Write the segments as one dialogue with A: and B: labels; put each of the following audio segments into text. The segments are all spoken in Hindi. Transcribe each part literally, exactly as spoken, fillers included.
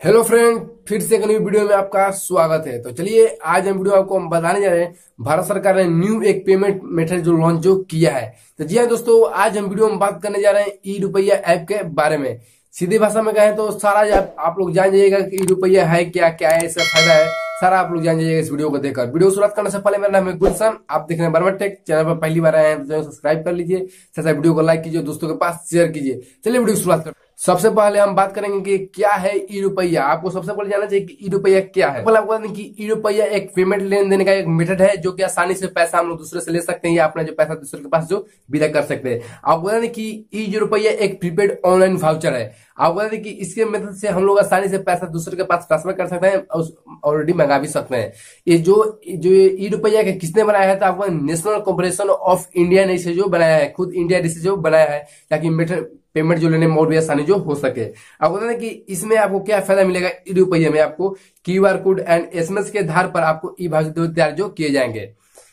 A: हेलो फ्रेंड, फिर से एक नई वीडियो में आपका स्वागत है। तो चलिए आज हम वीडियो आपको हम बताने जा रहे हैं भारत सरकार ने न्यू एक पेमेंट मेथड जो लॉन्च जो किया है। तो जी हाँ दोस्तों, आज हम वीडियो में बात करने जा रहे हैं ई रुपया ऐप के बारे में। सीधी भाषा में कहें तो सारा आप, आप लोग जान जाइएगा कि ई रुपया है क्या, क्या है, इसका फायदा है, सारा आप लोग जान जाइएगा इस वीडियो को देखकर। वीडियो शुरुआत करने से पहले मेरा नाम है गुलशन, आप देख रहे हैं बर्मा टेक। चैनल पर पहली बार आए हैं तो सब्सक्राइब कर लीजिए, साथ वीडियो को लाइक कीजिए, दोस्तों के पास शेयर कीजिए। चलिए वीडियो शुरुआत करते हैं। सबसे पहले हम बात करेंगे कि क्या है ई रुपया। आपको सबसे पहले जानना चाहिए कि ई रुपया क्या है। पहले आपको बता दें कि ई रुपया एक पेमेंट लेन देने का एक मेथड है जो कि आसानी से पैसा हम लोग दूसरे से ले सकते हैं या अपना जो पैसा दूसरे के पास जो विदा कर सकते हैं। आपको बता दें कि ई जो रुपया एक प्रीपेड ऑनलाइन वाउचर है। आपको बता दें कि इसके मेथड से हम लोग आसानी से पैसा दूसरे के पास ट्रांसफर कर सकते हैं और ऑलरेडी मंगा भी सकते हैं। ये जो जो ई रुपया के किसने बनाया है, तो आपको नेशनल कॉर्पोरेशन ऑफ इंडिया ने इसे जो बनाया है, खुद इंडिया ने इसे जो बनाया है ताकि मेथड पेमेंट जो लेने में और भी आसानी जो हो सके। आपको बता दें कि इसमें आपको क्या फायदा मिलेगा। ई रुपये में आपको Q R code and SMS के आधार पर आपको ई वाउचर तैयार जो किए जाएंगे।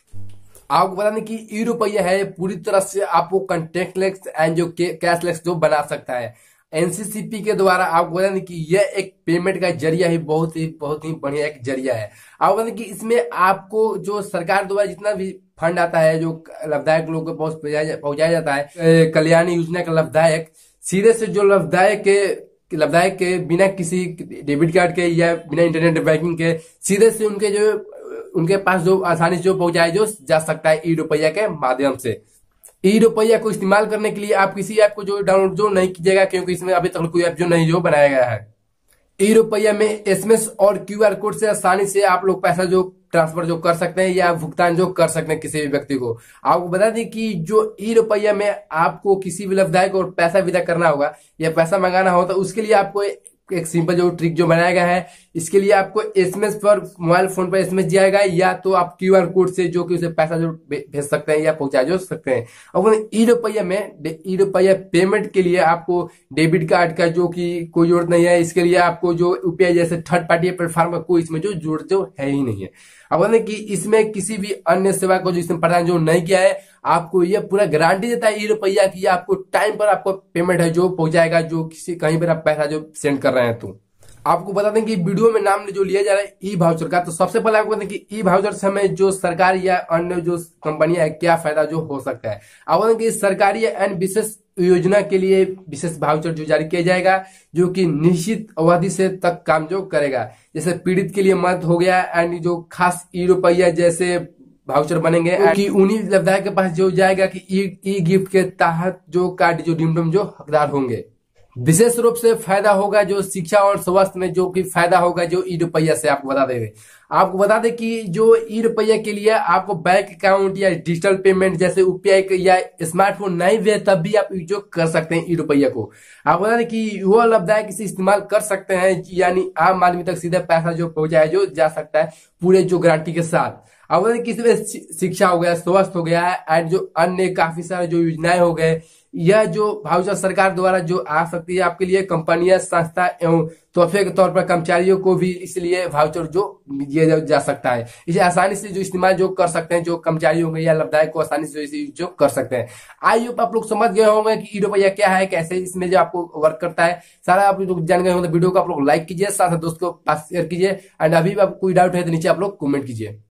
A: आपको बता दें कि ई रुपया है पूरी तरह से आपको कंटेक्टलेस एंड जो कैशलेस जो बना सकता है। एनसीसीपी के द्वारा आपको बता दें कि यह एक पेमेंट का जरिया ही बहुत ही बहुत ही बढ़िया एक जरिया है। आपको बता दें कि इसमें आपको जो सरकार द्वारा जितना भी फंड आता है जो लाभदायक लोगों को पहुंचाया जाता है, कल्याणी योजना का लाभदायक सीधे से जो लाभदायक के लाभदायक के बिना किसी डेबिट कार्ड के या बिना इंटरनेट बैंकिंग के सीधे से उनके जो उनके पास जो आसानी से जो पहुंचाया जो जा सकता है ई रुपया के माध्यम से। ई रुपया को इस्तेमाल करने के लिए आप किसी ऐप को जो डाउनलोड जो नहीं कीजिएगा, क्योंकि इसमें अभी तक कोई ऐप जो नहीं जो बनाया गया है। ई रुपया में एसएमएस और क्यूआर कोड से आसानी से आप लोग पैसा जो ट्रांसफर जो कर सकते हैं या भुगतान जो कर सकते हैं किसी भी व्यक्ति को। आपको बता दें कि जो ई रुपया में आपको किसी भी लाभदायक को पैसा विदा करना होगा या पैसा मंगाना हो तो उसके लिए आपको एक सिंपल जो ट्रिक जो बनाया गया है, इसके लिए आपको एसएमएस पर मोबाइल फोन पर एसएमएस जाएगा या तो आप क्यूआर कोड से जो कि उसे पैसा जो भेज सकते हैं या पहुंचा जो सकते हैं। और ई रुपया में ई रुपया पेमेंट के लिए आपको डेबिट कार्ड का जो कि कोई जरूरत नहीं है। इसके लिए आपको जो यूपीआई जैसे थर्ड पार्टी प्लेटफॉर्म का कोई इसमें जो जरूरत जो है ही नहीं है। अब कि इसमें किसी भी अन्य सेवा को जो इसमें प्रदान जो नहीं किया है, आपको ये पूरा गारंटी देता है ई रुपया की आपको टाइम पर आपको पेमेंट है जो पहुंचाएगा, जो किसी कहीं पर आप पैसा जो सेंड कर रहे हैं। तो आपको बता दें कि वीडियो में नाम जो लिया जा रहा है ई वाउचर का, तो सबसे पहले आपको बता दें कि ई वाउचर से हमें जो सरकार या अन्य जो कंपनियां है क्या फायदा जो हो सकता है। आपको बता दें कि सरकारी एंड विशेष योजना के लिए विशेष वाउचर जो जारी किया जाएगा जो कि निश्चित अवधि से तक काम जो करेगा। जैसे पीड़ित के लिए मदद हो गया एंड जो खास ई रुपया जैसे वाउचर बनेंगे कि उन्हीं लाभदायक के पास जो जाएगा कि ई गिफ्ट के तहत जो कार्ड जो डिमडम जो हकदार होंगे। विशेष रूप से फायदा होगा जो शिक्षा और स्वास्थ्य में जो कि फायदा होगा जो ई रुपया से। आपको बता देंगे आपको बता दें कि जो ई रुपया के लिए आपको बैंक अकाउंट या डिजिटल पेमेंट जैसे यूपीआई या स्मार्टफोन नहीं भी है तब भी आप जो कर सकते हैं ई रुपया को। आपको बता दें कि वह लाभदायक इसे इस्तेमाल कर सकते हैं, यानी आम आदमी तक सीधा पैसा जो पहुंचाया जो जा सकता है पूरे जो गारंटी के साथ। अब किसी में शिक्षा हो गया, स्वास्थ्य हो गया एंड जो अन्य काफी सारे जो योजनाएं हो गए, यह जो वाउचर सरकार द्वारा जो आ सकती है आपके लिए कंपनियां, संस्था एवं तोहफे के तौर पर कर्मचारियों को भी इसलिए वाउचर जो दिया जा सकता है। इसे आसानी से जो इस्तेमाल जो कर सकते हैं जो कर्मचारी होंगे या लाभदायक को आसानी से जो कर सकते हैं। आई होप आप लोग समझ गए होंगे कि ई रुपया क्या है, कैसे इसमें जो आपको वर्क करता है, सारा आप लोग जान गए होंगे। वीडियो को आप लोग लाइक कीजिए, साथ दोस्त को पास शेयर कीजिए एंड अभी भी आपको कोई डाउट है तो नीचे आप लोग कमेंट कीजिए।